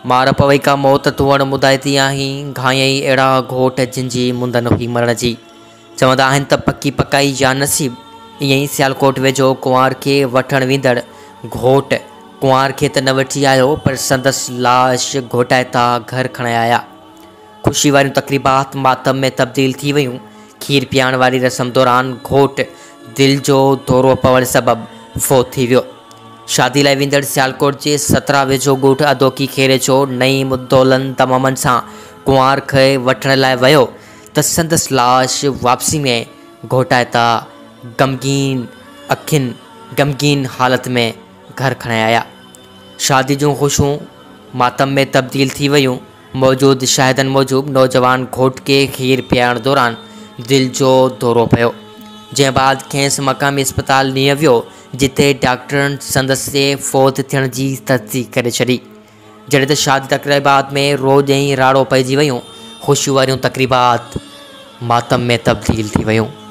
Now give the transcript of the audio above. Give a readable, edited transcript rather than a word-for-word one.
मार पवई का मौत तुअण मुदाइती आहीं घायई अड़ा घोट जिनजी मुंदन हुई मरण जी। चवंदा आहिनि त पक्की पकाई या नसीब। ईअं ई सियालकोट वेझो कुंवार खे वठण वेंदड़ घोट कुंवार खे त न वठी आयो पर संदसि लाश घोटाए था घर खणाए आया। ख़ुशी वारियूं तक़रीबात मातम में तब्दील थी वियूं। खीर पीआरण वारी रस्म दौरान घोट दिल जो दौरो पवण सबबि फ़ौत थी वियो। शादी लाइ वेंदड़ सियालकोट जे 17 वेझो ॻोठ अदोकी खेरे जो नई मुद्दौलनि तमामनि सां कुंवार खे वठण लाइ वियो त संदसि लाश वापसी में घोटाए था ग़मगीन अखियुनि ग़मगीन हालत में घर खणाए आया। शादी जूं ख़ुशियूं मातम में तब्दील थी वियूं। मौजूद शाहिदनि मूजिबि नौजवान घोट खे खीर पीआरण दौरान दिल जो दौरो पियो, जंहिं बाद खेसि मक़ामी अस्पताल नीं वियो जिते डॉक्टरनि संदसि जे फ़ौत थियण जी तस्दीक़ करे छॾी। जॾहिं त शादी तक़रीबात में रोज़ ई राड़ो पइजी वियूं। ख़ुशियूं वारियूं तक़रीबात मातम में तब्दील थी वियूं।